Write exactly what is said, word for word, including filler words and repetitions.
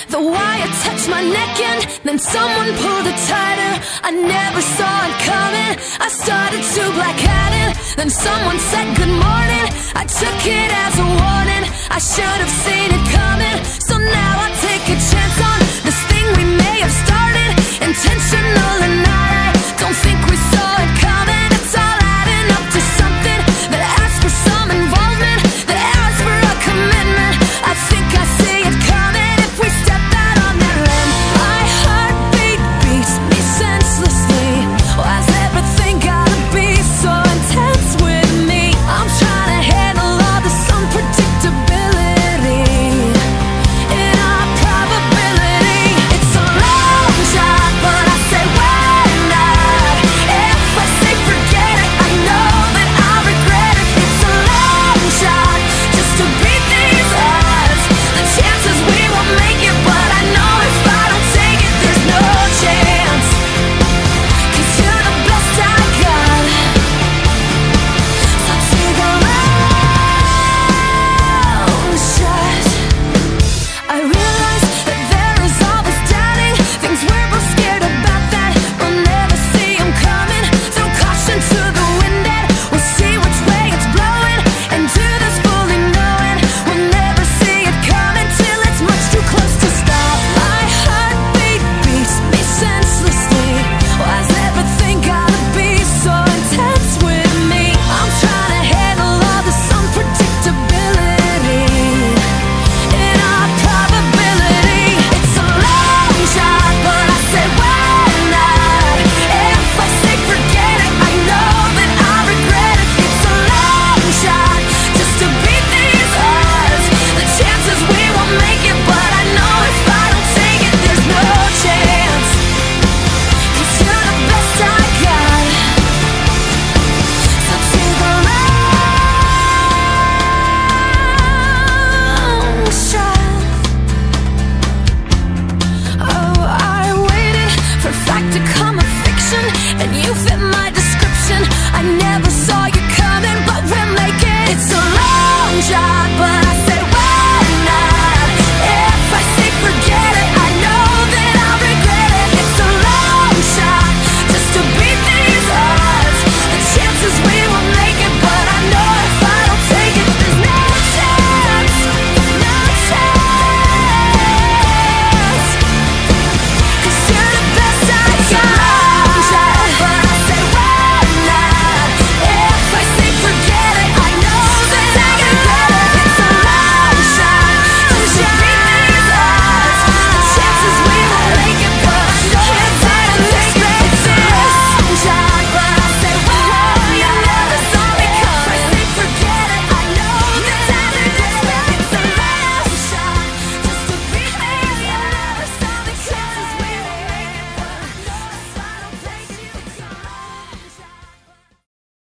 The wire touched my neck and then someone pulled it tighter. I never saw it coming, I started to black out it. Then someone said good morning, I took it as a warning. I should have seen it coming, so now I take a chance on this thing we may have started. Intentional or not, I don't think we saw it